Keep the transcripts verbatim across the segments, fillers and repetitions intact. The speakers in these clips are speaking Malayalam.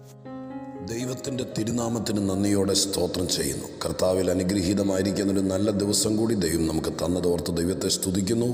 ദൈവത്തിൻ്റെ തിരുനാമത്തിന് നന്ദിയോടെ സ്തോത്രം ചെയ്യുന്നു. കർത്താവിൽ അനുഗ്രഹീതമായിരിക്കുന്നൊരു നല്ല ദിവസം കൂടി ദൈവം നമുക്ക് തന്നതോർത്ത് ദൈവത്തെ സ്തുതിക്കുന്നു.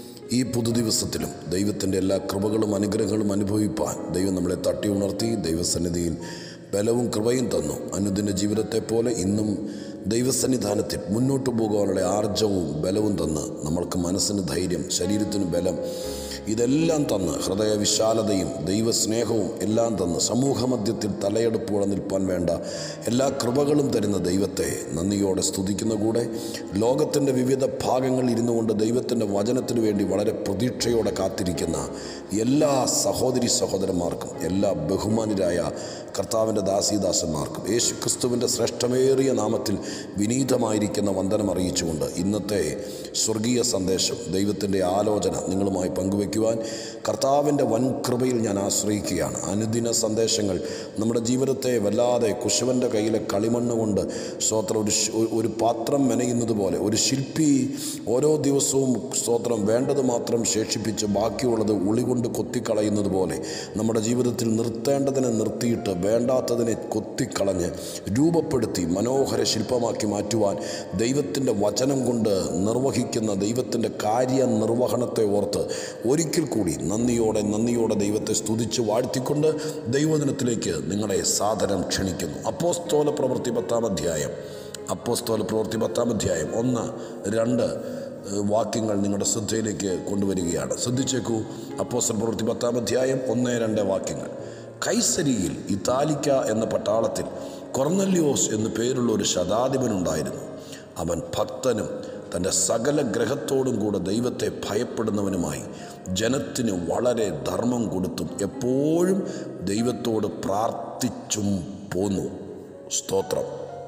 ഈ പുതുദിവസത്തിലും ദൈവത്തിൻ്റെ എല്ലാ കൃപകളും അനുഗ്രഹങ്ങളും അനുഭവിപ്പാൻ ദൈവം നമ്മളെ തട്ടി ഉണർത്തി ദൈവസന്നിധിയിൽ ബലവും കൃപയും തന്നു. അനുദിന ജീവിതത്തെ പോലെ ഇന്നും ദൈവസന്നിധാനത്തിൽ മുന്നോട്ട് പോകുവാനുള്ള ആർജവും ബലവും തന്ന് നമ്മൾക്ക് മനസ്സിന് ധൈര്യം, ശരീരത്തിന് ബലം, ഇതെല്ലാം തന്ന് ഹൃദയവിശാലതയും ദൈവസ്നേഹവും എല്ലാം തന്ന് സമൂഹമധ്യത്തിൽ തലയെടുപ്പോടെ നിൽപ്പാൻ വേണ്ട എല്ലാ കൃപകളും തരുന്ന ദൈവത്തെ നന്ദിയോടെ സ്തുതിക്കുന്ന കൂടെ ലോകത്തിൻ്റെ വിവിധ ഭാഗങ്ങളിൽ ഇരുന്നു കൊണ്ട് ദൈവത്തിൻ്റെ വചനത്തിനു വേണ്ടി വളരെ പ്രതീക്ഷയോടെ കാത്തിരിക്കുന്ന എല്ലാ സഹോദരി സഹോദരന്മാർക്കും, എല്ലാ ബഹുമാനരായ കർത്താവിൻ്റെ ദാസീദാസന്മാർക്കും യേശു ക്രിസ്തുവിൻ്റെ ശ്രേഷ്ഠമേറിയ നാമത്തിൽ വിനീതമായിരിക്കുന്ന വന്ദനം അറിയിച്ചുകൊണ്ട് ഇന്നത്തെ സ്വർഗീയ സന്ദേശം, ദൈവത്തിൻ്റെ ആലോചന നിങ്ങളുമായി പങ്കുവയ്ക്കുവാൻ കർത്താവിൻ്റെ വൻ കൃപയിൽ ഞാൻ ആശ്രയിക്കുകയാണ്. അനുദിന സന്ദേശങ്ങൾ നമ്മുടെ ജീവിതത്തെ വല്ലാതെ കുശവൻ്റെ കയ്യിലെ കളിമണ്ണ് കൊണ്ട് സ്തോത്രം ഒരു ഒരു പാത്രം മെനയുന്നത് പോലെ, ഒരു ശില്പി ഓരോ ദിവസവും സ്തോത്രം വേണ്ടത് മാത്രം ശേഷിപ്പിച്ച് ബാക്കിയുള്ളത് ഉളികൊണ്ട് കൊത്തിക്കളയുന്നത് പോലെ നമ്മുടെ ജീവിതത്തിൽ നിർത്തേണ്ടതിനെ നിർത്തിയിട്ട് വേണ്ടാത്തതിനെ കൊത്തിക്കളഞ്ഞ് രൂപപ്പെടുത്തി മനോഹര ശില്പമാക്കി മാറ്റുവാൻ ദൈവത്തിൻ്റെ വചനം കൊണ്ട് നിർവഹിക്കുന്ന ദൈവത്തിൻ്റെ കാര്യനിർവഹണത്തെ ഓർത്ത് ഒരിക്കൽ കൂടി നന്ദിയോടെ നന്ദിയോടെ ദൈവത്തെ സ്തുതിച്ച് വാഴ്ത്തിക്കൊണ്ട് ദൈവദിനത്തിലേക്ക് നിങ്ങളെ സാദരം ക്ഷണിക്കുന്നു. അപ്പോസ്തല പ്രവൃത്തി പത്താം അധ്യായം അപ്പോസ്തല പ്രവൃത്തി പത്താം അധ്യായം ഒന്ന് രണ്ട് വാക്യങ്ങൾ നിങ്ങളുടെ ശ്രദ്ധയിലേക്ക് കൊണ്ടുവരികയാണ്. ശ്രദ്ധിച്ചേക്കൂ. അപ്പോസ്തല പ്രവൃത്തി പത്താം അധ്യായം ഒന്ന് രണ്ട് വാക്യങ്ങൾ. കൈസരിയിൽ ഇതാലിക്ക എന്ന പട്ടാളത്തിൽ കൊർന്നല്യോസ് എന്നു പേരുള്ള ഒരു ശതാധിപനുണ്ടായിരുന്നു. അവൻ ഭക്തനും തൻ്റെ സകല ഗ്രഹത്തോടും കൂടെ ദൈവത്തെ ഭയപ്പെടുന്നവനുമായി ജനത്തിന് വളരെ ധർമ്മം കൊടുത്തും എപ്പോഴും ദൈവത്തോട് പ്രാർത്ഥിച്ചും പോന്നു. സ്തോത്രം.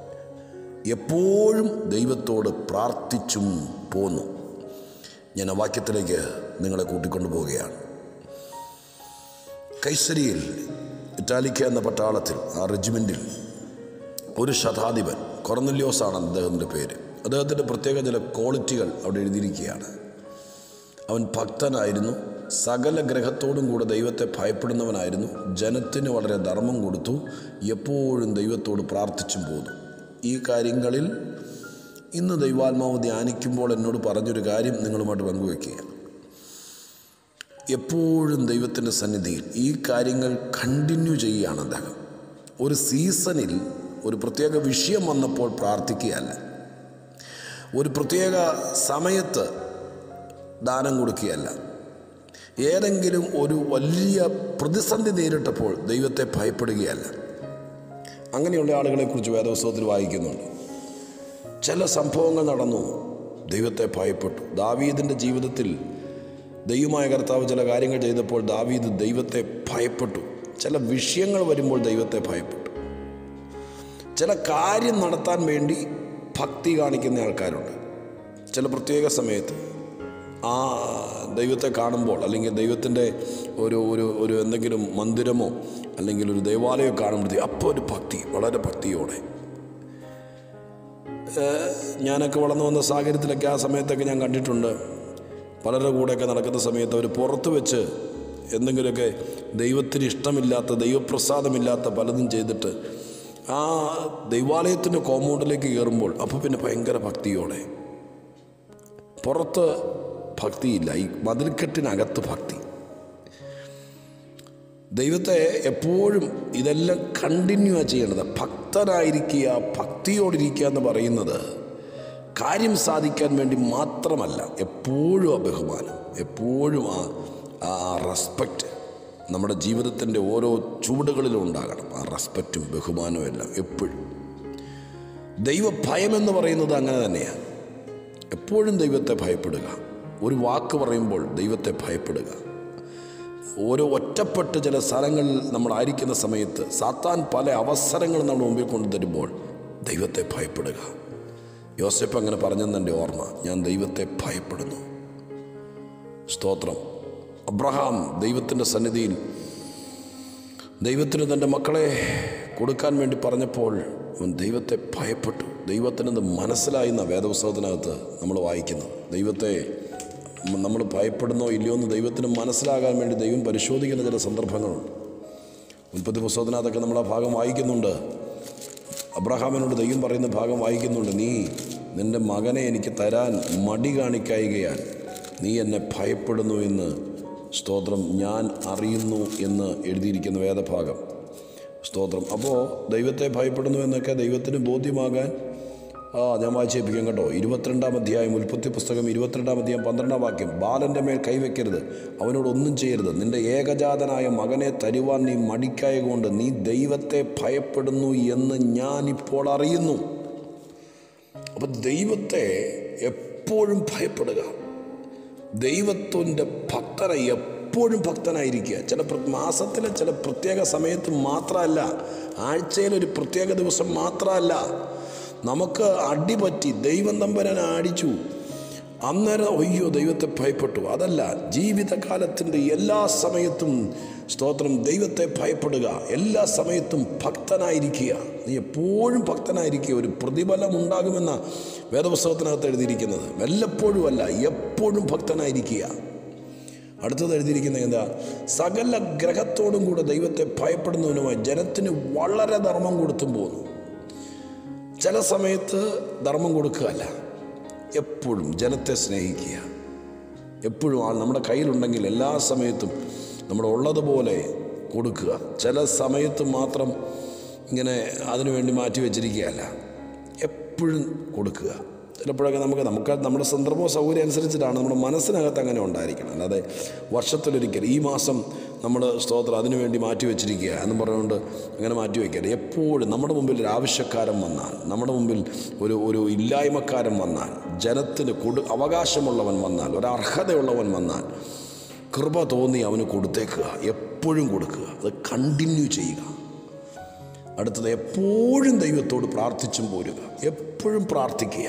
എപ്പോഴും ദൈവത്തോട് പ്രാർത്ഥിച്ചും പോന്നു. ഞാൻ ആ വാക്യത്തിലേക്ക് നിങ്ങളെ കൂട്ടിക്കൊണ്ടു പോവുകയാണ്. കൈസരിയിൽ ഇറ്റാലിക്ക എന്ന പട്ടാളത്തിൽ, ആ റെജിമെൻറ്റിൽ ഒരു ശതാധിപൻ, കൊർന്നല്യോസാണ് അദ്ദേഹത്തിൻ്റെ പേര്. അദ്ദേഹത്തിൻ്റെ പ്രത്യേക ചില ക്വാളിറ്റികൾ അവിടെ എഴുതിയിരിക്കുകയാണ്. അവൻ ഭക്തനായിരുന്നു, സകല ഗ്രഹത്തോടും കൂടെ ദൈവത്തെ ഭയപ്പെടുന്നവനായിരുന്നു, ജനത്തിന് വളരെ ധർമ്മം കൊടുത്തു, എപ്പോഴും ദൈവത്തോട് പ്രാർത്ഥിച്ചും പോന്നു. ഈ കാര്യങ്ങളിൽ ഇന്ന് ദൈവാത്മാവ് ധ്യാനിക്കുമ്പോൾ എന്നോട് പറഞ്ഞൊരു കാര്യം നിങ്ങളുമായിട്ട് പങ്കുവയ്ക്കുക. എപ്പോഴും ദൈവത്തിൻ്റെ സന്നിധിയിൽ ഈ കാര്യങ്ങൾ കണ്ടിന്യൂ ചെയ്യുകയാണ് അദ്ദേഹം. ഒരു സീസണിൽ ഒരു പ്രത്യേക വിഷയം വന്നപ്പോൾ പ്രാർത്ഥിക്കുകയല്ല, ഒരു പ്രത്യേക സമയത്ത് ദാനം കൊടുക്കുകയല്ല, ഏതെങ്കിലും ഒരു വലിയ പ്രതിസന്ധി നേരിട്ടപ്പോൾ ദൈവത്തെ ഭയപ്പെടുകയല്ല. അങ്ങനെയുള്ള ആളുകളെക്കുറിച്ച് വേദപുസ്തകത്തിൽ വായിക്കുന്നുണ്ട്. ചില സംഭവങ്ങൾ നടന്നു, ദൈവത്തെ ഭയപ്പെട്ടു. ദാവീദിൻ്റെ ജീവിതത്തിൽ ദൈവമായ കർത്താവ് ചില കാര്യങ്ങൾ ചെയ്തപ്പോൾ ദാവീദ് ദൈവത്തെ ഭയപ്പെട്ടു. ചില വിഷയങ്ങൾ വരുമ്പോൾ ദൈവത്തെ ഭയപ്പെട്ടു. ചില കാര്യം നടത്താൻ വേണ്ടി ഭക്തി കാണിക്കുന്ന ആൾക്കാരുണ്ട്. ചില പ്രത്യേക സമയത്ത് ആ ദൈവത്തെ കാണുമ്പോൾ, അല്ലെങ്കിൽ ദൈവത്തിൻ്റെ ഒരു ഒരു ഒരു എന്തെങ്കിലും മന്ദിരമോ അല്ലെങ്കിൽ ഒരു ദേവാലയമോ കാണുമ്പോഴത്തേക്ക് അപ്പോൾ ഒരു ഭക്തി, വളരെ ഭക്തിയോടെ. ഞാനൊക്കെ വളർന്നു വന്ന സാഹചര്യത്തിലൊക്കെ ആ സമയത്തൊക്കെ ഞാൻ കണ്ടിട്ടുണ്ട്. പലരുടെ കൂടെയൊക്കെ നടക്കുന്ന സമയത്ത് അവർ പുറത്ത് വെച്ച് എന്തെങ്കിലുമൊക്കെ ദൈവത്തിന് ഇഷ്ടമില്ലാത്ത, ദൈവപ്രസാദമില്ലാത്ത പലതും ചെയ്തിട്ട് ആ ദൈവാലയത്തിൻ്റെ കോമ്പൗണ്ടിലേക്ക് കയറുമ്പോൾ അപ്പോൾ പിന്നെ ഭയങ്കര ഭക്തിയോടെ. പുറത്ത് ഭക്തിയില്ല, ഈ മതിൽക്കെട്ടിനകത്ത് ഭക്തി. ദൈവത്തെ എപ്പോഴും ഇതെല്ലാം കണ്ടിന്യൂ ആ ചെയ്യേണ്ടത്. ഭക്തനായിരിക്കുക, ഭക്തിയോടിരിക്കുക എന്ന് പറയുന്നത് കാര്യം സാധിക്കാൻ വേണ്ടി മാത്രമല്ല, എപ്പോഴും ആ ബഹുമാനം, എപ്പോഴും ആ ആ റെസ്പെക്റ്റ് നമ്മുടെ ജീവിതത്തിൻ്റെ ഓരോ ചുവടുകളിലും ഉണ്ടാകണം. ആ റെസ്പെക്റ്റും ബഹുമാനവും എല്ലാം എപ്പോഴും. ദൈവഭയം എന്ന് പറയുന്നത് അങ്ങനെ തന്നെയാണ്. എപ്പോഴും ദൈവത്തെ ഭയപ്പെടുക. ഒരു വാക്ക് പറയുമ്പോൾ ദൈവത്തെ ഭയപ്പെടുക. ഓരോ ഒറ്റപ്പെട്ട് ചില സ്ഥലങ്ങളിൽ നമ്മളായിരിക്കുന്ന സമയത്ത് സാത്താൻ പല അവസരങ്ങളും നമ്മുടെ മുമ്പിൽ കൊണ്ടുതരുമ്പോൾ ദൈവത്തെ ഭയപ്പെടുക. യോസേപ്പ് അങ്ങനെ പറഞ്ഞെന്ന് എൻ്റെ ഓർമ്മ. ഞാൻ ദൈവത്തെ ഭയപ്പെടുന്നു. സ്തോത്രം. അബ്രഹാം ദൈവത്തിൻ്റെ സന്നിധിയിൽ ദൈവത്തിന് തൻ്റെ മക്കളെ കൊടുക്കാൻ വേണ്ടി പറഞ്ഞപ്പോൾ അവൻ ദൈവത്തെ ഭയപ്പെട്ടു. ദൈവത്തിനത് മനസ്സിലായി എന്ന വേദപുസ്തകത്തിനകത്ത് നമ്മൾ വായിക്കുന്നത്. ദൈവത്തെ നമ്മൾ ഭയപ്പെടുന്നോ ഇല്ലയോ എന്ന് ദൈവത്തിന് മനസ്സിലാകാൻ വേണ്ടി ദൈവം പരിശോധിക്കുന്ന ചില സന്ദർഭങ്ങളുണ്ട്. ഉൽപ്പത്തി പുസ്തകത്തിനകത്തൊക്കെ നമ്മൾ ആ ഭാഗം വായിക്കുന്നുണ്ട്. അബ്രഹാമിനോട് ദൈവം പറയുന്ന ഭാഗം വായിക്കുന്നുണ്ട്. നീ നിൻ്റെ മകനെ എനിക്ക് തരാൻ മടി കാണിക്കായികയാൽ നീ എന്നെ ഭയപ്പെടുന്നു എന്ന് സ്തോത്രം ഞാൻ അറിയുന്നു എന്ന് എഴുതിയിരിക്കുന്ന വേദഭാഗം. സ്തോത്രം. അപ്പോൾ ദൈവത്തെ ഭയപ്പെടുന്നു എന്നൊക്കെ ദൈവത്തിന് ബോധ്യമാകാൻ ആ ഞാൻ വായിച്ചേൽപ്പിക്കാം കേട്ടോ. ഇരുപത്തിരണ്ടാം അധ്യായം ഉൽപ്പത്തി പുസ്തകം ഇരുപത്തിരണ്ടാം അധ്യായം പന്ത്രണ്ടാം വാക്യം. ബാലൻ്റെ മേൽ കൈവയ്ക്കരുത്, അവനോടൊന്നും ചെയ്യരുത്. നിൻ്റെ ഏകജാതനായ മകനെ തരുവാൻ നീ മടിക്കായ കൊണ്ട് നീ ദൈവത്തെ ഭയപ്പെടുന്നു എന്ന് ഞാനിപ്പോൾ അറിയുന്നു. അപ്പം ദൈവത്തെ എപ്പോഴും ഭയപ്പെടുക, ദൈവത്തിൻ്റെ ഭക്തനെ എപ്പോഴും ഭക്തനായിരിക്കുക. ചില മാസത്തിലെ ചില പ്രത്യേക സമയത്ത് മാത്രമല്ല, ആഴ്ചയിലൊരു പ്രത്യേക ദിവസം മാത്രമല്ല. നമുക്ക് അടിപറ്റി ദൈവം തമ്പുരാനെ അടിച്ചു, അന്നേരം അയ്യോ ദൈവത്തെ ഭയപ്പെട്ടു. അതല്ല, ജീവിതകാലത്തിൻ്റെ എല്ലാ സമയത്തും സ്തോത്രം ദൈവത്തെ ഭയപ്പെടുക, എല്ലാ സമയത്തും ഭക്തനായിരിക്കുക. നീ എപ്പോഴും ഭക്തനായിരിക്കുക. ഒരു പ്രതിഫലം ഉണ്ടാകുമെന്ന വേദപുസ്തകത്തിനകത്ത് എഴുതിയിരിക്കുന്നത്. വല്ലപ്പോഴും അല്ല, എപ്പോഴും ഭക്തനായിരിക്കുക. അടുത്തത് എഴുതിയിരിക്കുന്നത് എന്താ? സകല ഗ്രഹത്തോടും കൂടെ ദൈവത്തെ ഭയപ്പെടുന്നതിനുമായി ജനത്തിന് വളരെ ധർമ്മം കൊടുത്തും പോന്നു. ചില സമയത്ത് ധർമ്മം കൊടുക്കുകയല്ല, എപ്പോഴും ജനത്തെ സ്നേഹിക്കുക. എപ്പോഴും ആൾ നമ്മുടെ കയ്യിലുണ്ടെങ്കിൽ എല്ലാ സമയത്തും നമ്മുടെ ഉള്ളതുപോലെ കൊടുക്കുക. ചില സമയത്ത് മാത്രം ഇങ്ങനെ അതിനു വേണ്ടി മാറ്റി വെച്ചിരിക്കുകയല്ല, എപ്പോഴും കൊടുക്കുക. ചിലപ്പോഴൊക്കെ നമുക്ക് നമുക്ക് നമ്മുടെ സന്ദർഭവും സൗകര്യം അനുസരിച്ചിട്ടാണ് നമ്മുടെ മനസ്സിനകത്ത് അങ്ങനെ ഉണ്ടായിരിക്കണം. അല്ലാതെ വർഷത്തിലൊരിക്കൽ ഈ മാസം നമ്മൾ സ്തോത്രം അതിനു വേണ്ടി മാറ്റി വെച്ചിരിക്കുക എന്ന് പറഞ്ഞുകൊണ്ട് അങ്ങനെ മാറ്റി വയ്ക്കരുത്. എപ്പോഴും നമ്മുടെ മുമ്പിൽ ഒരു ആവശ്യക്കാരൻ വന്നാൽ, നമ്മുടെ മുമ്പിൽ ഒരു ഒരു ഇല്ലായ്മക്കാരൻ വന്നാൽ, ജനത്തിന് കൊടു അവകാശമുള്ളവൻ വന്നാൽ, ഒരു അർഹതയുള്ളവൻ വന്നാൽ കൃപ തോന്നി അവന് കൊടുത്തേക്കുക. എപ്പോഴും കൊടുക്കുക, അത് കണ്ടിന്യൂ ചെയ്യുക. അടുത്തത് എപ്പോഴും ദൈവത്തോട് പ്രാർത്ഥിച്ചും പോരുക. എപ്പോഴും പ്രാർത്ഥിക്കുക.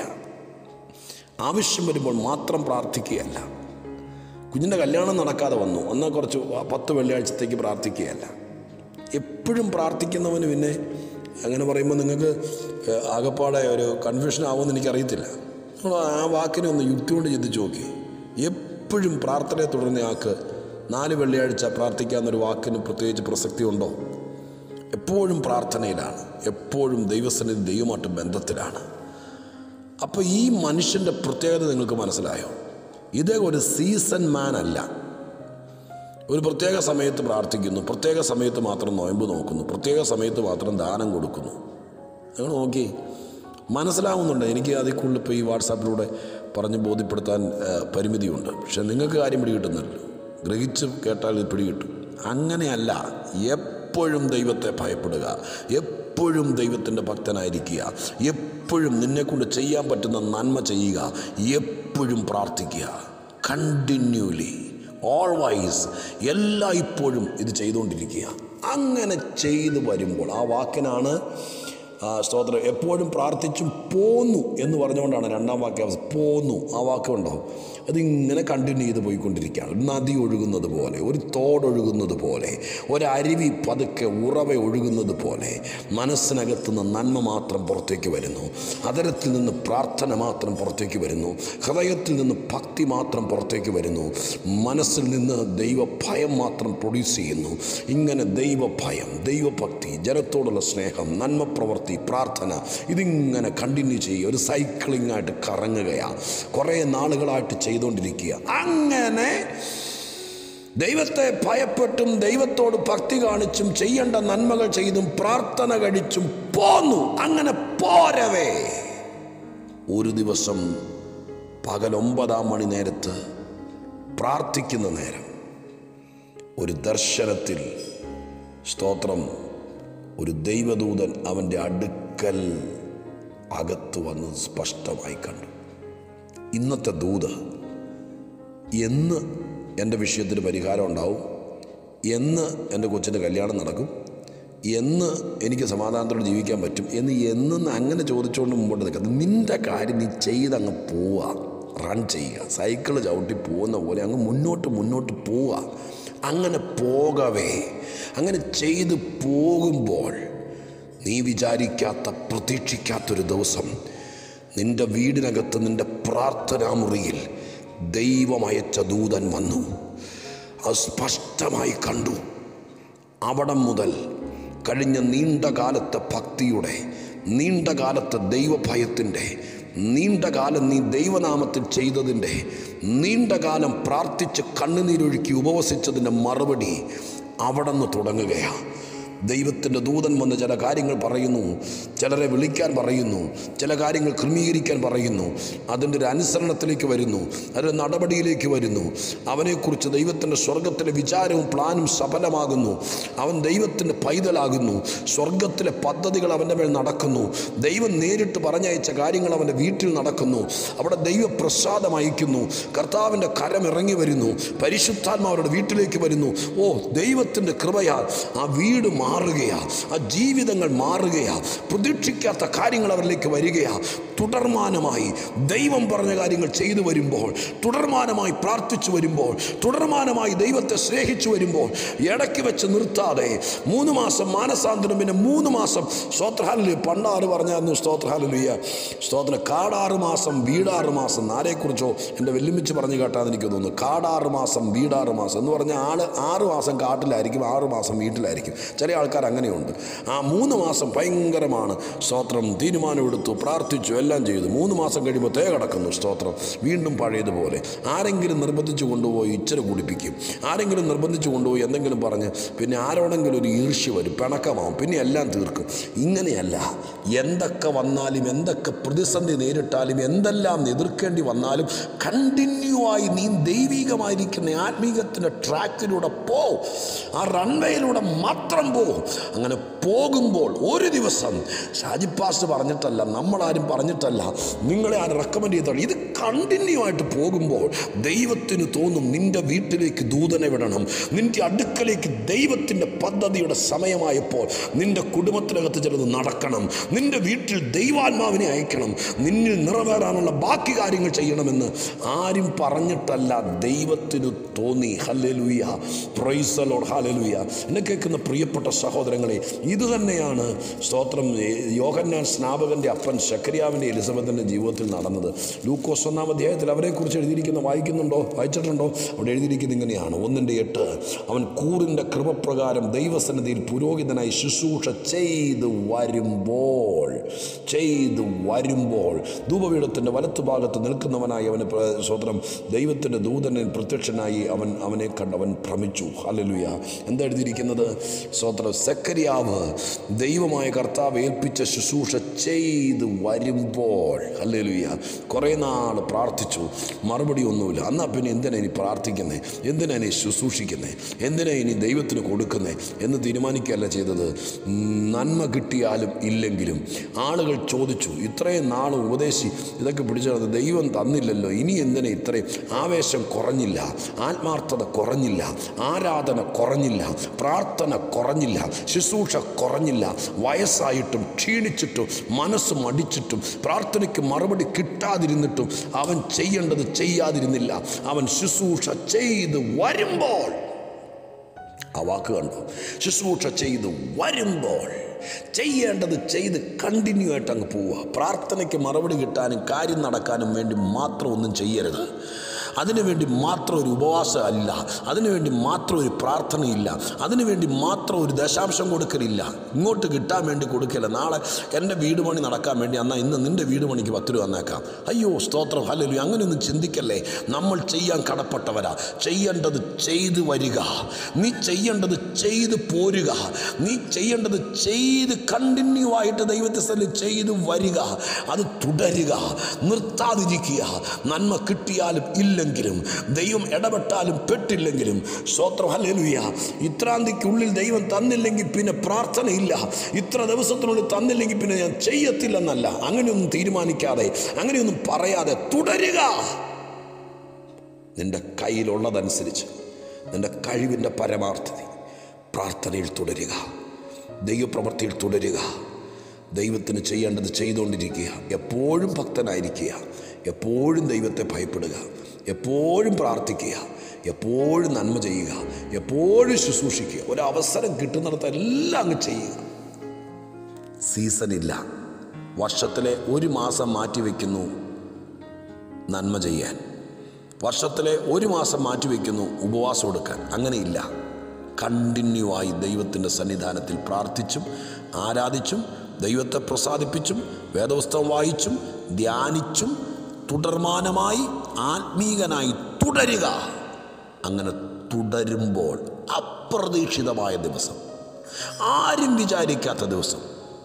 ആവശ്യം വരുമ്പോൾ മാത്രം പ്രാർത്ഥിക്കുകയല്ല. കുഞ്ഞിൻ്റെ കല്യാണം നടക്കാതെ വന്നു, എന്നാൽ കുറച്ച് പത്ത് വെള്ളിയാഴ്ചത്തേക്ക് പ്രാർത്ഥിക്കുകയല്ല. എപ്പോഴും പ്രാർത്ഥിക്കുന്നവന് പിന്നെ അങ്ങനെ പറയുമ്പോൾ നിങ്ങൾക്ക് ആകപ്പാടെ ഒരു കൺഫ്യൂഷൻ ആവുമെന്ന് എനിക്കറിയത്തില്ല. നമ്മൾ ആ വാക്കിനെ ഒന്ന് യുക്തി കൊണ്ട് ചിന്തിച്ച് നോക്കി. എപ്പോഴും പ്രാർത്ഥനയെ തുടർന്ന ആൾക്ക് നാല് വെള്ളിയാഴ്ച പ്രാർത്ഥിക്കാവുന്നൊരു വാക്കിന് പ്രത്യേകിച്ച് പ്രസക്തി ഉണ്ടോ? എപ്പോഴും പ്രാർത്ഥനയിലാണ്, എപ്പോഴും ദൈവസന്നിധി ദൈവമായിട്ട് ബന്ധത്തിലാണ്. അപ്പോൾ ഈ മനുഷ്യൻ്റെ പ്രത്യേകത നിങ്ങൾക്ക് മനസ്സിലായോ? ഇതേ ഒരു സീസൺ മാൻ അല്ല. ഒരു പ്രത്യേക സമയത്ത് പ്രാർത്ഥിക്കുന്നു, പ്രത്യേക സമയത്ത് മാത്രം നോയമ്പ് നോക്കുന്നു, പ്രത്യേക സമയത്ത് മാത്രം ദാനം കൊടുക്കുന്നു. നിങ്ങൾ നോക്കി മനസ്സിലാവുന്നുണ്ട്. എനിക്ക് അതിൽ കൂടുതൽ ഇപ്പോൾ ഈ വാട്സാപ്പിലൂടെ പറഞ്ഞ് ബോധ്യപ്പെടുത്താൻ പരിമിതിയുണ്ട്. പക്ഷെ നിങ്ങൾക്ക് കാര്യം പിടികിട്ടുന്നല്ലോ, ഗ്രഹിച്ച് കേട്ടാൽ ഇത് പിടികിട്ടും. അങ്ങനെയല്ല, എപ്പോഴും ദൈവത്തെ ഭയപ്പെടുക, എപ്പോഴും ദൈവത്തിൻ്റെ ഭക്തനായിരിക്കുക, എപ്പോഴും നിന്നെക്കൊണ്ട് ചെയ്യാൻ പറ്റുന്ന നന്മ ചെയ്യുക, എപ്പോഴും പ്രാർത്ഥിക്കുക. കണ്ടിന്യൂലി, ഓൾവൈസ്, എല്ലായ്പ്പോഴും ഇത് ചെയ്തുകൊണ്ടിരിക്കുക. അങ്ങനെ ചെയ്തു വരുമ്പോൾ ആ വാക്കിനാണ് സ്തോത്രം. എപ്പോഴും പ്രാർത്ഥിച്ചും പോന്നു എന്ന് പറഞ്ഞുകൊണ്ടാണ് രണ്ടാം വാക്യം പോന്നു. ആ വാക്കുണ്ടോ? അതിങ്ങനെ കണ്ടിന്യൂ ചെയ്ത് പോയിക്കൊണ്ടിരിക്കുകയാണ്. ഒരു നദി ഒഴുകുന്നത് പോലെ, ഒരു തോടൊഴുകുന്നത് പോലെ, ഒരരുവി പതുക്കെ ഉറവ ഒഴുകുന്നത് പോലെ മനസ്സിനകത്തു നിന്ന് നന്മ മാത്രം പുറത്തേക്ക് വരുന്നു. അതരത്തിൽ നിന്ന് പ്രാർത്ഥന മാത്രം പുറത്തേക്ക് വരുന്നു. ഹൃദയത്തിൽ നിന്ന് ഭക്തി മാത്രം പുറത്തേക്ക് വരുന്നു. മനസ്സിൽ നിന്ന് ദൈവഭയം മാത്രം പ്രൊഡ്യൂസ് ചെയ്യുന്നു. ഇങ്ങനെ ദൈവഭയം, ദൈവഭക്തി, ജനത്തോടുള്ള സ്നേഹം, നന്മ പ്രവർത്തി, പ്രാർത്ഥന, ഇതിങ്ങനെ കണ്ടിന്യൂ ചെയ്യുക. ഒരു സൈക്ലിംഗ് ആയിട്ട് കറങ്ങുകയാണ്, കുറേ നാളുകളായിട്ട് ചെയ്തുകൊണ്ടിരിക്കുക. അങ്ങനെ ദൈവത്തെ ഭയപ്പെട്ടും ദൈവത്തോട് ഭക്തി കാണിച്ചും ചെയ്യേണ്ട നന്മകൾ ചെയ്തും പ്രാർത്ഥന കഴിച്ചും പോന്നു. അങ്ങനെ പോരവേ ഒരു ദിവസം പകൽ ഒമ്പതാം മണി നേരത്ത് പ്രാർത്ഥിക്കുന്ന നേരം ഒരു ദർശനത്തിൽ സ്തോത്രം ഒരു ദൈവദൂതൻ അവൻ്റെ അടുക്കൽ അകത്ത് വന്ന് സ്പഷ്ടമായി കണ്ടു. ഇന്നത്തെ ദൂത് എന്ന് എൻ്റെ വിഷയത്തിന് പരിഹാരം ഉണ്ടാവും, എന്ന് എൻ്റെ കൊച്ചിൻ്റെ കല്യാണം നടക്കും, എന്ന് എനിക്ക് സമാധാനത്തോടെ ജീവിക്കാൻ പറ്റും എന്ന് എന്നെന്ന് അങ്ങനെ ചോദിച്ചുകൊണ്ട് മുമ്പോട്ട് നിൽക്കുക. നിൻ്റെ കാര്യം നീ ചെയ്തങ്ങ് പോവുക, റൺ ചെയ്യുക, സൈക്കിൾ ചവിട്ടി പോകുന്ന പോലെ അങ്ങ് മുന്നോട്ട് മുന്നോട്ട് പോവുക. അങ്ങനെ പോകവേ, അങ്ങനെ ചെയ്തു പോകുമ്പോൾ നീ വിചാരിക്കാത്ത, പ്രതീക്ഷിക്കാത്തൊരു ദിവസം നിൻ്റെ വീടിനകത്ത് നിൻ്റെ പ്രാർത്ഥനാമുറിയിൽ ദൈവമയച്ച ദൂതൻ വന്നു. അത് സ്പഷ്ടമായി കണ്ടു. അവിടം മുതൽ കഴിഞ്ഞ നീണ്ട കാലത്തെ ഭക്തിയുടെ, നീണ്ട കാലത്തെ ദൈവഭയത്തിൻ്റെ, നീണ്ട കാലം നീ ദൈവനാമത്തിൽ ചെയ്തതിൻ്റെ, നീണ്ട കാലം പ്രാർത്ഥിച്ച് കണ്ണുനീരൊഴുക്കി ഉപവസിച്ചതിൻ്റെ മറുപടി അവിടെ നിന്ന് തുടങ്ങുകയാണ്. ദൈവത്തിൻ്റെ ദൂതൻ വന്ന് ചില കാര്യങ്ങൾ പറയുന്നു, ചിലരെ വിളിക്കാൻ പറയുന്നു, ചില കാര്യങ്ങൾ ക്രമീകരിക്കാൻ പറയുന്നു. അതിൻ്റെ ഒരു അനുസരണത്തിലേക്ക് വരുന്നു, അതിൻ്റെ നടപടിയിലേക്ക് വരുന്നു. അവനെക്കുറിച്ച് ദൈവത്തിൻ്റെ സ്വർഗത്തിലെ വിചാരവും പ്ലാനും സഫലമാകുന്നു. അവൻ ദൈവത്തിൻ്റെ പൈതലാകുന്നു. സ്വർഗത്തിലെ പദ്ധതികൾ അവൻ്റെ മേൽ നടക്കുന്നു. ദൈവം നേരിട്ട് പറഞ്ഞയച്ച കാര്യങ്ങൾ അവൻ്റെ വീട്ടിൽ നടക്കുന്നു. അവിടെ ദൈവപ്രസാദം അയക്കുന്നു. കർത്താവിൻ്റെ കരം ഇറങ്ങി വരുന്നു. പരിശുദ്ധാത്മാവരുടെ വീട്ടിലേക്ക് വരുന്നു. ഓ, ദൈവത്തിൻ്റെ കൃപയാൽ ആ വീട് മാറുകയാ, ആ ജീവിതങ്ങൾ മാറുകയാ. പ്രതീക്ഷിക്കാത്ത കാര്യങ്ങൾ അവരിലേക്ക് വരികയാ. തുടർമാനമായി ദൈവം പറഞ്ഞ കാര്യങ്ങൾ ചെയ്തു വരുമ്പോൾ, തുടർമാനമായി പ്രാർത്ഥിച്ചു വരുമ്പോൾ, തുടർമാനമായി ദൈവത്തെ സ്നേഹിച്ചു വരുമ്പോൾ, ഇടയ്ക്ക് വെച്ച് നിർത്താതെ മൂന്ന് മാസം മാനസാന്തരം, പിന്നെ മൂന്ന് മാസം സ്തോത്രഹാലലുയ. പണ്ടാറ് പറഞ്ഞായിരുന്നു സ്തോത്രഹാലലുയ സ്തോത്രം. കാടാറ് മാസം വീടാറ് മാസം. ആരെക്കുറിച്ചോ എൻ്റെ വെല്ലുമിച്ച് പറഞ്ഞു കേട്ടാന്ന് എനിക്ക് തോന്നുന്നു. കാടാറ് മാസം വീടാറ് മാസം എന്ന് പറഞ്ഞാൽ ആള് ആറ് മാസം കാട്ടിലായിരിക്കും, ആറ് മാസം വീട്ടിലായിരിക്കും. ചില ആൾക്കാർ അങ്ങനെയുണ്ട്. ആ മൂന്ന് മാസം ഭയങ്കരമാണ്. സ്തോത്രം. തീരുമാനമെടുത്തു, പ്രാർത്ഥിച്ചു, എല്ലാം ചെയ്തു. മൂന്ന് മാസം കഴിയുമ്പോൾ തേ കിടക്കുന്നു. സ്തോത്രം. വീണ്ടും പഴയതുപോലെ. ആരെങ്കിലും നിർബന്ധിച്ച് കൊണ്ടുപോയി ഇച്ചിരി കുടിപ്പിക്കും, ആരെങ്കിലും നിർബന്ധിച്ച് കൊണ്ടുപോയി എന്തെങ്കിലും പറഞ്ഞ് പിന്നെ ആരോടെങ്കിലും ഒരു ഈർഷ്യ വരും, പിണക്കമാവും, പിന്നെ എല്ലാം തീർക്കും. ഇങ്ങനെയല്ല. എന്തൊക്കെ വന്നാലും, എന്തൊക്കെ പ്രതിസന്ധി നേരിട്ടാലും, എന്തെല്ലാം എതിർക്കേണ്ടി വന്നാലും കണ്ടിന്യൂ ആയി നീ ദൈവികമായിരിക്കുന്ന ആത്മീകത്തിൻ്റെ ട്രാക്കിലൂടെ പോ. ആ റൺവേയിലൂടെ മാത്രം പോ. അങ്ങനെ പോകുമ്പോൾ ഒരു ദിവസം ഷാജി പാസ്റ്റർ പറഞ്ഞിട്ടല്ല, നമ്മളാരും പറഞ്ഞിട്ടല്ല, നിങ്ങളെ ആരും റെക്കമെൻഡ് ചെയ്തല്ല, ഇത് കണ്ടിന്യൂ ആയിട്ട് പോകുമ്പോൾ ദൈവത്തിന് തോന്നും നിൻ്റെ വീട്ടിലേക്ക് ദൂതനെ വിടണം. നിൻ്റെ അടുക്കലേക്ക് ദൈവത്തിൻ്റെ പദ്ധതിയുടെ സമയമായപ്പോൾ നിൻ്റെ കുടുംബത്തിനകത്ത് ചിലത് നടക്കണം. നിൻ്റെ വീട്ടിൽ ദൈവാത്മാവിനെ അയക്കണം. നിന്നിൽ നിറവേറാനുള്ള ബാക്കി കാര്യങ്ങൾ ചെയ്യണമെന്ന് ആരും പറഞ്ഞിട്ടല്ല, ദൈവത്തിന് തോന്നി. Hallelujah, praise the lord, hallelujah. എന്നെ കേൾക്കുന്ന പ്രിയപ്പെട്ട സഹോദരങ്ങളെ, ഇത് തന്നെയാണ് സ്തോത്രം യോഹന്നാൻ സ്നാപകൻ്റെ അപ്പൻ ശക്കറിയാവിൻ്റെ എലിസബത്തിൻ്റെ ജീവിതത്തിൽ നടന്നത്. ലൂക്കോസ് ഒന്നാം അധ്യായത്തിൽ അവരെക്കുറിച്ച് എഴുതിയിരിക്കുന്ന വായിക്കുന്നുണ്ടോ, വായിച്ചിട്ടുണ്ടോ? അവിടെ എഴുതിയിരിക്കുന്നത് ഇങ്ങനെയാണ്, ഒന്നിൻ്റെ എട്ട്. അവൻ കൂറിൻ്റെ കൃപപ്രകാരം ദൈവസന്നിധിയിൽ പുരോഹിതനായി ശുശ്രൂഷ ചെയ്ത് വരുമ്പോൾ ചെയ്ത് വരുമ്പോൾ ധൂപപീഠത്തിൻ്റെ വലത്തുഭാഗത്ത് നിൽക്കുന്നവനായി അവന് സ്തോത്രം ദൈവത്തിൻ്റെ ദൂതനിൽ പ്രത്യക്ഷനായി അവൻ അവനെ കണ്ട് അവൻ ഭ്രമിച്ചു. ഹല്ലേലൂയ. എന്താ എഴുതിയിരിക്കുന്നത്? സ്തോത്രം. സെക്കരിയാവ് ദൈവമായ കർത്താവ് ഏൽപ്പിച്ച ശുശ്രൂഷ ചെയ്ത് വരുമ്പോൾ, ഹല്ലേലൂയ, കുറേ നാൾ പ്രാർത്ഥിച്ചു, മറുപടി ഒന്നുമില്ല. എന്നാൽ പിന്നെ എന്തിനാ ഇനി പ്രാർത്ഥിക്കുന്നത്, എന്തിനാ ഇനി ശുശ്രൂഷിക്കുന്നത്, എന്തിനാ ഇനി ദൈവത്തിന് കൊടുക്കുന്നത് എന്ന് തീരുമാനിക്കുകയല്ല ചെയ്തത്. നന്മ കിട്ടിയാലും ഇല്ലെങ്കിലും ആളുകൾ ചോദിച്ചു, ഇത്രയും നാൾ ഉപദേശി ഇതൊക്കെ പിടിച്ചത് ദൈവം തന്നില്ലല്ലോ, ഇനി എന്തിനാ ഇത്രയും? ആവേശം കുറഞ്ഞില്ല, ആത്മാർത്ഥത കുറഞ്ഞില്ല, ആരാധന കുറഞ്ഞില്ല, പ്രാർത്ഥന കുറഞ്ഞില്ല, ശുശ്രൂഷ കുറഞ്ഞില്ല. വയസ്സായിട്ടും ക്ഷീണിച്ചിട്ടും മനസ്സ് മടിച്ചിട്ടും പ്രാർത്ഥനയ്ക്ക് മറുപടി കിട്ടാതിരുന്നിട്ടും അവൻ ചെയ്യേണ്ടത് ചെയ്യാതിരുന്നില്ല. അവൻ ശുശ്രൂഷ ചെയ്ത് വരുമ്പോൾ, ആ വാക്ക് കണ്ടു, ശുശ്രൂഷ ചെയ്ത് വരുമ്പോൾ ചെയ്യേണ്ടത് ചെയ്ത് കണ്ടിന്യൂ ആയിട്ട് അങ്ങ് പോവുക. പ്രാർത്ഥനയ്ക്ക് മറുപടി കിട്ടാനും കാര്യം നടക്കാനും വേണ്ടി മാത്രം ഒന്നും ചെയ്യരുത്. അതിനുവേണ്ടി മാത്രം ഒരു ഉപവാസം അല്ല, അതിനുവേണ്ടി മാത്രം ഒരു പ്രാർത്ഥനയില്ല, അതിനുവേണ്ടി മാത്രം ഒരു ദശാംശം കൊടുക്കലില്ല. ഇങ്ങോട്ട് കിട്ടാൻ വേണ്ടി കൊടുക്കില്ല. നാളെ എൻ്റെ വീട് പണി നടക്കാൻ വേണ്ടി എന്നാൽ ഇന്ന് നിൻ്റെ വീട് പണിക്ക് പത്ത് രൂപ തന്നേക്കാം. അയ്യോ സ്തോത്രം, ഹല്ലേലൂയ. അങ്ങനെയൊന്നും ചിന്തിക്കല്ലേ. നമ്മൾ ചെയ്യാൻ കടപ്പെട്ടവരാ. ചെയ്യേണ്ടത് ചെയ്ത് വരിക, നീ ചെയ്യേണ്ടത് ചെയ്ത് പോരുക, നീ ചെയ്യേണ്ടത് ചെയ്ത് കണ്ടിന്യൂ ആയിട്ട് ദൈവത്തെ സ്ഥലം ചെയ്ത് വരിക, അത് തുടരുക, നിർത്താതിരിക്കുക. നന്മ കിട്ടിയാലും ഇല്ല ിലും ദൈവം ഇടപെട്ടാലും പെട്ടില്ലെങ്കിലും സ്തോത്രം, ഹല്ലേലൂയ. ഇത്രാന്തിക്കുള്ളിൽ ദൈവം തന്നില്ലെങ്കിൽ പിന്നെ പ്രാർത്ഥനയില്ല, ഇത്ര ദിവസത്തിനുള്ളിൽ തന്നില്ലെങ്കിൽ പിന്നെ ഞാൻ ചെയ്യത്തില്ലെന്നല്ല. അങ്ങനെയൊന്നും തീരുമാനിക്കാതെ, അങ്ങനെയൊന്നും പറയാതെ തുടരുക. നിന്റെ കയ്യിലുള്ളതനുസരിച്ച്, നിന്റെ കഴിവിൻ്റെ പരമാർത്ഥത പ്രാർത്ഥനയിൽ തുടരുക, ദൈവപ്രവൃത്തിയിൽ തുടരുക, ദൈവത്തിന് ചെയ്യേണ്ടത് ചെയ്തുകൊണ്ടിരിക്കുക. എപ്പോഴും ഭക്തനായിരിക്കുക, എപ്പോഴും ദൈവത്തെ ഭയപ്പെടുക, എപ്പോഴും പ്രാർത്ഥിക്കുക, എപ്പോഴും നന്മ ചെയ്യുക, എപ്പോഴും ശുശ്രൂഷിക്കുക. ഒരവസരം കിട്ടുന്നിടത്ത് എല്ലാം അങ്ങ് ചെയ്യുക. സീസണില്ല. വർഷത്തിലെ ഒരു മാസം മാറ്റിവെക്കുന്നു നന്മ ചെയ്യാൻ, വർഷത്തിലെ ഒരു മാസം മാറ്റിവെക്കുന്നു ഉപവാസം എടുക്കാൻ. അങ്ങനെയില്ല. കണ്ടിന്യൂ ആയി ദൈവത്തിൻ്റെ സന്നിധാനത്തിൽ പ്രാർത്ഥിച്ചും ആരാധിച്ചും ദൈവത്തെ പ്രസാദിപ്പിച്ചും വേദപുസ്തകം വായിച്ചും ധ്യാനിച്ചും തുടർമാനമായി ആത്മീകനായി തുടരുക. അങ്ങനെ തുടരുമ്പോൾ അപ്രതീക്ഷിതമായ ദിവസം, ആരും വിചാരിക്കാത്ത ദിവസം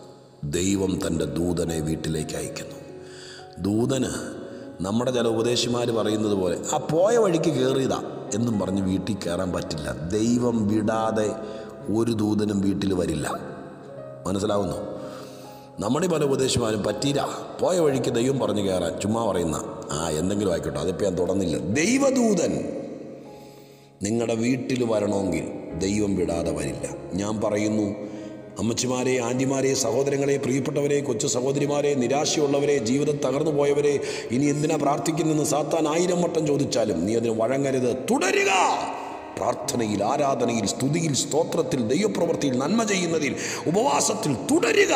ദൈവം തൻ്റെ ദൂതനെ വീട്ടിലേക്ക് അയക്കുന്നു. ദൂതന് നമ്മുടെ ചില ഉപദേശിമാർ പറയുന്നത് പോലെ ആ പോയ വഴിക്ക് കയറിയതാ എന്നും പറഞ്ഞ് വീട്ടിൽ കയറാൻ പറ്റില്ല. ദൈവം വിടാതെ ഒരു ദൂതനും വീട്ടിൽ വരില്ല. മനസ്സിലാവുന്നു? നമ്മുടെ പല ഉപദേശിമാരും പറ്റിയില്ല, പോയ വഴിക്ക് ദൈവം പറഞ്ഞു കയറാൻ ചുമ്മാ പറയുന്ന ആ എന്തെങ്കിലും ആയിക്കോട്ടെ, അതിപ്പോൾ ഞാൻ തുടർന്നില്ല. ദൈവദൂതൻ നിങ്ങളുടെ വീട്ടിൽ വരണമെങ്കിൽ ദൈവം വിടാതെ വരില്ല. ഞാൻ പറയുന്നു, അമ്മച്ചിമാരെ, ആൻറ്റിമാരെ, സഹോദരങ്ങളെ, പ്രിയപ്പെട്ടവരെ, കൊച്ചു സഹോദരിമാരെ, നിരാശയുള്ളവരെ, ജീവിതം തകർന്നു പോയവരെ, ഇനി എന്തിനാ പ്രാർത്ഥിക്കുന്നതെന്ന് സാത്താൻ ആയിരം വട്ടം ചോദിച്ചാലും നീ അതിന് വഴങ്ങരുത്. തുടരുക. പ്രാർത്ഥനയിൽ, ആരാധനയിൽ, സ്തുതിയിൽ, സ്തോത്രത്തിൽ, ദൈവപ്രവൃത്തിയിൽ, നന്മ ചെയ്യുന്നതിൽ, ഉപവാസത്തിൽ തുടരുക.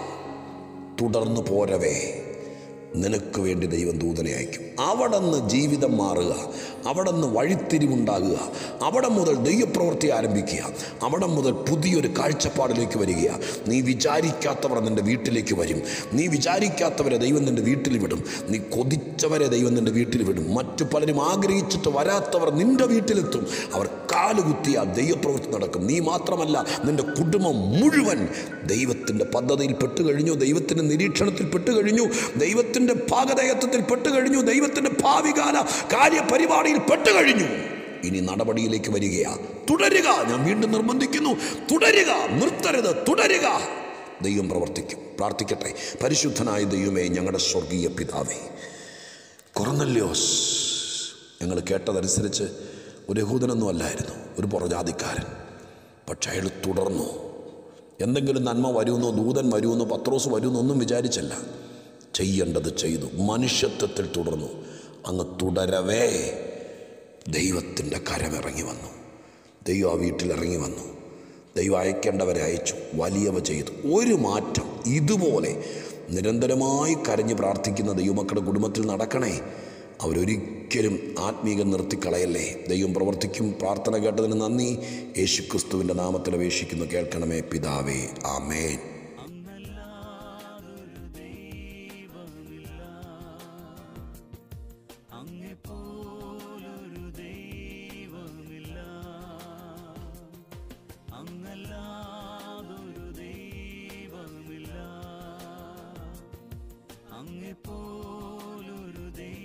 തുടർന്നു പോരവേ നിനക്ക് വേണ്ടി ദൈവം ദൂതനെ അയക്കും. അവിടെ നിന്ന് ജീവിതം മാറുക, അവിടെ നിന്ന് വഴിത്തിരിവുണ്ടാകുക, അവിടെ മുതൽ ദൈവപ്രവൃത്തി ആരംഭിക്കുക, അവിടെ മുതൽ പുതിയൊരു കാഴ്ചപ്പാടിലേക്ക് വരിക. നീ വിചാരിക്കാത്തവർ നിൻ്റെ വീട്ടിലേക്ക് വരും. നീ വിചാരിക്കാത്തവരെ ദൈവം നിൻ്റെ വീട്ടിൽ വിടും. നീ കൊതിച്ചവരെ ദൈവം നിൻ്റെ വീട്ടിൽ വിടും. മറ്റു പലരും ആഗ്രഹിച്ചിട്ട് വരാത്തവർ നിൻ്റെ വീട്ടിലെത്തും. അവർ കാലുകുത്തിയ ദൈവപ്രവൃത്തി നടക്കും. നീ മാത്രമല്ല, നിൻ്റെ കുടുംബം മുഴുവൻ ദൈവത്തിൻ്റെ പദ്ധതിയിൽ പെട്ടുകഴിഞ്ഞു, ദൈവത്തിൻ്റെ നിരീക്ഷണത്തിൽ പെട്ടുകഴിഞ്ഞു, ദൈവത്തിൻ്റെ ഭാഗധേയത്വത്തിൽ പെട്ടുകഴിഞ്ഞു, ദൈവത്തിൻ്റെ ഭാവികാല കാര്യപരിപാടിയിൽ പെട്ടുകഴിഞ്ഞു. ഇനി നടപടിയിലേക്ക് വരികയാ. തുടരുക. ഞാൻ വീണ്ടും നിർബന്ധിക്കുന്നു, തുടരുക, നിർത്തരുത്, തുടരുക. ദൈവം പ്രവർത്തിക്കും. പ്രാർത്ഥിക്കട്ടെ. പരിശുദ്ധനായ ദൈവമേ, ഞങ്ങളുടെ സ്വർഗീയ പിതാവേ, കൊർന്നല്യോസ് ഞങ്ങൾ കേട്ടതനുസരിച്ച് ഒരു യഹൂദനൊന്നും അല്ലായിരുന്നു, ഒരു പുറജാതിക്കാരൻ. പക്ഷെ അയാൾ തുടർന്നു. എന്തെങ്കിലും നന്മ വരുമെന്നോ, ദൂതൻ വരുമെന്നോ, പത്രോസ് വരുമെന്നോ ഒന്നും വിചാരിച്ചല്ല, ചെയ്യേണ്ടത് ചെയ്തു. മനുഷ്യത്വത്തിൽ തുടർന്നു. അങ്ങ് തുടരവേ ദൈവത്തിൻ്റെ കരമിറങ്ങി വന്നു. ദൈവം ആ വീട്ടിലിറങ്ങി വന്നു. ദൈവം അയക്കേണ്ടവരെ അയച്ചു. വലിയവ ചെയ്തു. ഒരു മാറ്റം ഇതുപോലെ നിരന്തരമായി കരഞ്ഞ് പ്രാർത്ഥിക്കുന്ന ദൈവമക്കളുടെ കുടുംബത്തിൽ നടക്കണേ. അവരൊരിക്കലും ആത്മീകം നിർത്തിക്കളയല്ലേ. ദൈവം പ്രവർത്തിക്കും. പ്രാർത്ഥന കേട്ടതിന് നന്ദി. യേശുക്രിസ്തുവിൻ്റെ നാമത്തിൽ അപേക്ഷിക്കുന്നു, കേൾക്കണമേ പിതാവേ. ആമേൻ. അങ്ങല്ലാതൊരു ദൈവമില്ല, അങ്ങെപ്പോ